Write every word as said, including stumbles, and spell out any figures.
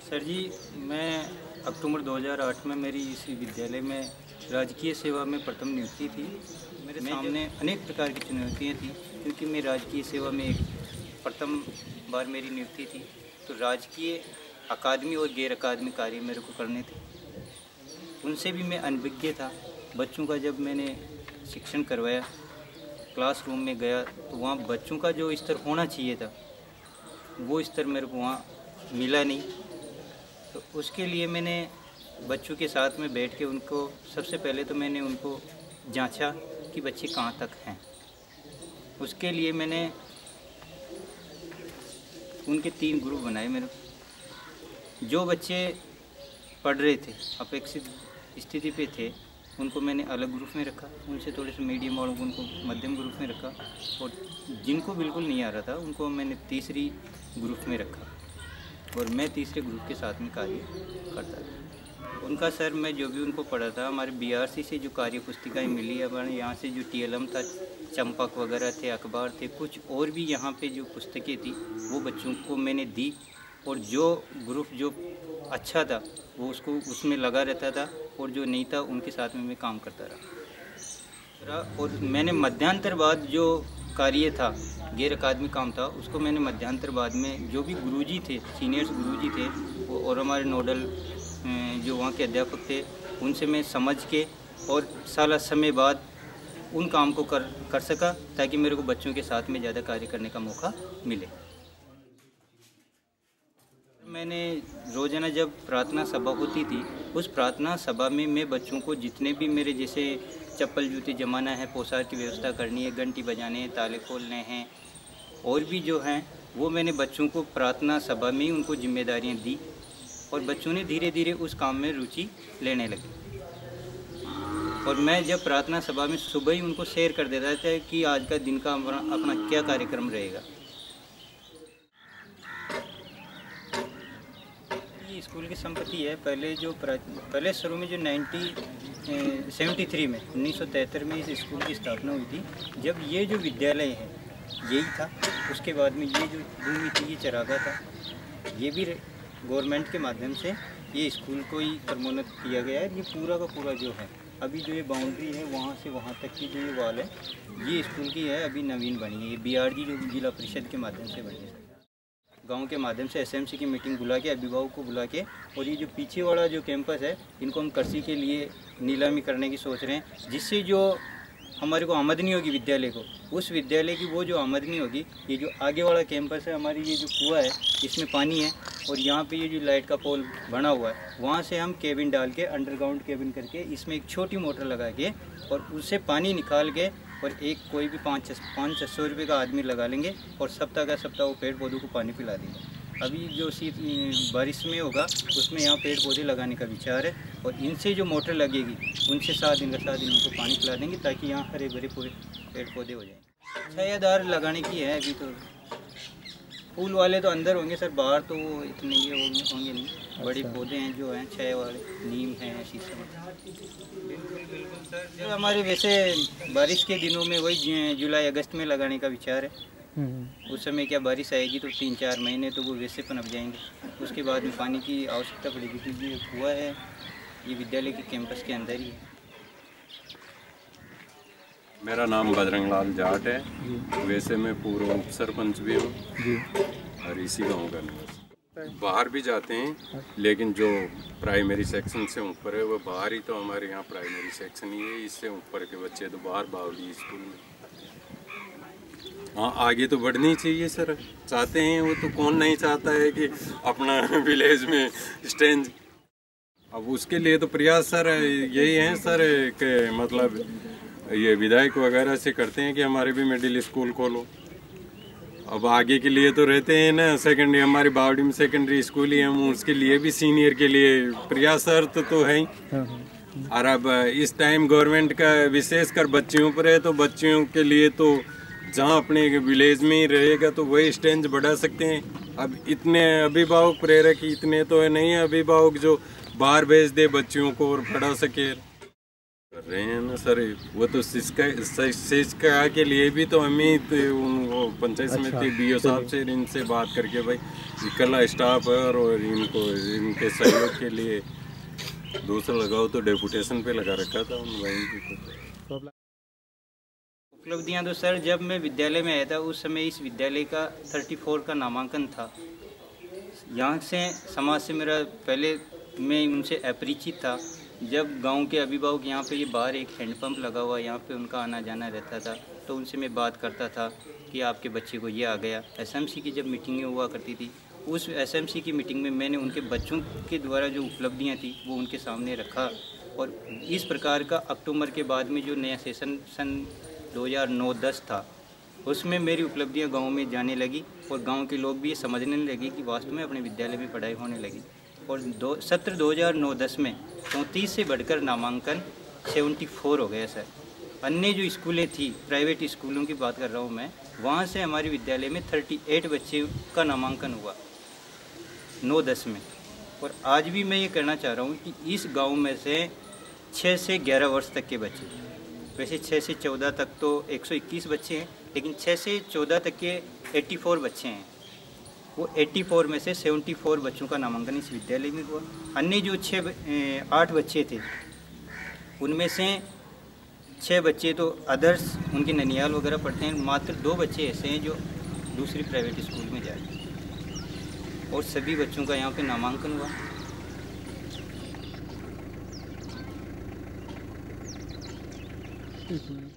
Sir जी, मैं अक्टूबर दो हज़ार आठ में मेरी इसी विद्यालय में राजकीय सेवा में प्रथम नियुक्ति थी। मेरे सामने अनेक प्रकार की चुनौतियाँ थी, क्योंकि मैं राजकीय सेवा में एक प्रथम बार मेरी नियुक्ति थी, तो राजकीय अकादमी और गैर अकादमी कार्य मेरे को करने थे। उनसे भी मैं अनभिज्ञ था। बच्चों का जब मैंने शिक्षण करवाया, क्लासरूम में गया, तो वहाँ बच्चों का जो स्तर होना चाहिए था वो स्तर मेरे को वहाँ मिला नहीं। तो उसके लिए मैंने बच्चों के साथ में बैठ के उनको सबसे पहले तो मैंने उनको जांचा कि बच्चे कहाँ तक हैं। उसके लिए मैंने उनके तीन ग्रुप बनाए। मेरे जो बच्चे पढ़ रहे थे, अपेक्षित स्थिति पे थे, उनको मैंने अलग ग्रुप में रखा। उनसे थोड़े से मीडियम वालों को उनको मध्यम ग्रुप में रखा, और जिनको बिल्कुल नहीं आ रहा था उनको मैंने तीसरी ग्रुप में रखा, और मैं तीसरे ग्रुप के साथ में कार्य करता था। उनका सर मैं जो भी उनको पढ़ा था, हमारे बीआरसी से जो कार्य पुस्तिकाएँ मिली, हमारे यहाँ से जो टीएलएम था, चंपक वगैरह थे, अखबार थे, कुछ और भी यहाँ पे जो पुस्तकें थी वो बच्चों को मैंने दी, और जो ग्रुप जो अच्छा था वो उसको उसमें लगा रहता था, और जो नहीं था उनके साथ में मैं काम करता रहा। और मैंने मध्यांतर बाद जो कार्य था, गैर अकादमी काम था, उसको मैंने मध्यांतर बाद में जो भी गुरुजी थे, सीनियर्स गुरुजी थे वो और हमारे नोडल जो वहाँ के अध्यापक थे, उनसे मैं समझ के और साल समय बाद उन काम को कर कर सका, ताकि मेरे को बच्चों के साथ में ज़्यादा कार्य करने का मौका मिले। मैंने रोज़ाना जब प्रार्थना सभा होती थी, उस प्रार्थना सभा में मैं बच्चों को जितने भी मेरे जैसे चप्पल जूते जमाना है, पोशाक की व्यवस्था करनी है, घंटी बजाने हैं, ताले खोलने हैं, और भी जो हैं वो मैंने बच्चों को प्रार्थना सभा में ही उनको जिम्मेदारियां दी, और बच्चों ने धीरे धीरे उस काम में रुचि लेने लगे। और मैं जब प्रार्थना सभा में सुबह ही उनको शेयर कर देता था कि आज का दिन का अपना अपना क्या कार्यक्रम रहेगा। ये स्कूल की संपत्ति है। पहले जो पहले शुरू में जो नाइन्टी सेवेंटी थ्री में उन्नीस सौ तिहत्तर में इस स्कूल की स्थापना हुई थी। जब ये जो विद्यालय है यही था, उसके बाद में ये जो भूमि थी ये चरागा था। ये भी गवर्नमेंट के माध्यम से ये स्कूल को ही प्रोन्नत किया गया है। ये पूरा का पूरा जो है, अभी जो ये बाउंड्री है वहाँ से वहाँ तक की जो ये वाल है ये स्कूल की है, अभी नवीन बनी है। ये बीआरडी जो जिला परिषद के माध्यम से बनी है, गांव के माध्यम से एसएमसी की मीटिंग बुला के, अभिभावक को बुला के, और ये जो पीछे वाला जो कैंपस है इनको हम कृषि के लिए नीलामी करने की सोच रहे हैं, जिससे जो हमारे को आमदनी होगी विद्यालय को, उस विद्यालय की वो जो आमदनी होगी, ये जो आगे वाला कैंपस है, हमारी ये जो कुआं है इसमें पानी है, और यहाँ पे ये जो लाइट का पोल बना हुआ है, वहाँ से हम केबिन डाल के, अंडरग्राउंड केबिन करके, इसमें एक छोटी मोटर लगा के और उससे पानी निकाल के, और एक कोई भी पाँच पाँच छः सौ रुपये का आदमी लगा लेंगे, और सप्ताह का सप्ताह वो पेड़ पौधों को पानी पिला देंगे। अभी जो शीत बारिश में होगा उसमें यहाँ पेड़ पौधे लगाने का विचार है, और इनसे जो मोटर लगेगी उनसे सात दिन का सात दिन उनको पानी पिला देंगे, ताकि यहाँ हरे भरे पूरे पेड़ पौधे हो जाएंगे। छायादार लगाने की है अभी तो। फूल वाले तो अंदर होंगे सर, बाहर तो इतने ये होंगे होंगे नहीं। बड़े पौधे हैं जो हैं छाया वाले, नीम है, शीशम। बिल्कुल बिल्कुल सर, जो हमारे वैसे बारिश के दिनों में वही जुलाई अगस्त में लगाने का विचार है। उस समय क्या बारिश आएगी तो तीन चार महीने तो वो वैसे पनप जाएंगे। उसके बाद में पानी की आवश्यकता पड़ेगी, क्योंकि ये कुआं है, ये विद्यालय के कैंपस के अंदर ही है। मेरा नाम बजरंग लाल जाट है, वैसे मैं पूर्व उप सरपंच भी हूँ और इसी गाँव का निवासी। बाहर भी जाते हैं, लेकिन जो प्राइमरी सेक्शन से ऊपर है वो बाहर ही, तो हमारे यहाँ प्राइमरी सेक्शन ही है, इससे ऊपर के बच्चे तो बाहर बावली स्कूल में। हाँ, आगे तो बढ़नी चाहिए सर, चाहते हैं वो तो, कौन नहीं चाहता है कि अपना विलेज में स्टेज। अब उसके लिए तो प्रयास सर यही है सर कि मतलब ये विधायक वगैरह से करते हैं कि हमारे भी मिडिल स्कूल खोलो। अब आगे के लिए तो रहते हैं ना, सेकेंडरी हमारी बावड़ी में सेकेंडरी स्कूल ही, हम उसके लिए भी सीनियर के लिए प्रयासरत तो, तो है ही। और अब इस टाइम गवर्नमेंट का विशेषकर बच्चियों पर है, तो बच्चियों के लिए तो जहाँ अपने विलेज में ही रहेगा तो वही स्टेज बढ़ा सकते हैं। अब इतने अभिभावक प्रेरक इतने तो है नहीं है अभिभावक जो बाहर भेज दे बच्चियों को और पढ़ा सके। कर रहे हैं ना सर, वो तो शिक्षा शिक्षा के लिए भी तो हम ही उनको पंचायत अच्छा, समिति बीओ साहब से इनसे बात करके भाई इकल्ला स्टाफ है और इनको इनके सहयोग के लिए दूसरा लगाओ तो डेपुटेशन पे लगा रखा था उन भाई को। उपलब्धियाँ तो सर जब मैं विद्यालय में आया था उस समय इस विद्यालय का चौंतीस का नामांकन था। यहाँ से समाज से मेरा पहले मैं उनसे अपरिचित था। जब गांव के अभिभावक यहाँ पे ये बाहर एक हैंडपंप लगा हुआ यहाँ पे उनका आना जाना रहता था तो उनसे मैं बात करता था कि आपके बच्चे को ये आ गया। एसएमसी की जब मीटिंगें हुआ करती थी उस एसएमसी की मीटिंग में मैंने उनके बच्चों के द्वारा जो उपलब्धियाँ थी वो उनके सामने रखा और इस प्रकार का अक्टूबर के बाद में जो नया सेशन सन दो हज़ार नौ दस था उसमें मेरी उपलब्धियां गांव में जाने लगी और गांव के लोग भी ये समझने लगे कि वास्तव में अपने विद्यालय में पढ़ाई होने लगी। और दो सत्र दो हज़ार नौ दस में चौंतीस से बढ़कर नामांकन चौहत्तर हो गया सर। अन्य जो स्कूलें थी प्राइवेट स्कूलों की बात कर रहा हूँ मैं, वहाँ से हमारे विद्यालय में अड़तीस बच्चे का नामांकन हुआ नौ दस में। और आज भी मैं ये कहना चाह रहा हूँ कि इस गाँव में से छः से ग्यारह वर्ष तक के बच्चे, वैसे छः से चौदह तक तो एक सौ इक्कीस बच्चे हैं लेकिन छः से चौदह तक के चौरासी बच्चे हैं। वो चौरासी में से चौहत्तर बच्चों का नामांकन इस विद्यालय में हुआ। अन्य जो छः आठ बच्चे थे उनमें से छः बच्चे तो अदर्स उनके ननियाल वगैरह पढ़ते हैं, मात्र दो बच्चे ऐसे हैं जो दूसरी प्राइवेट स्कूल में जाते हैं और सभी बच्चों का यहाँ पे नामांकन हुआ।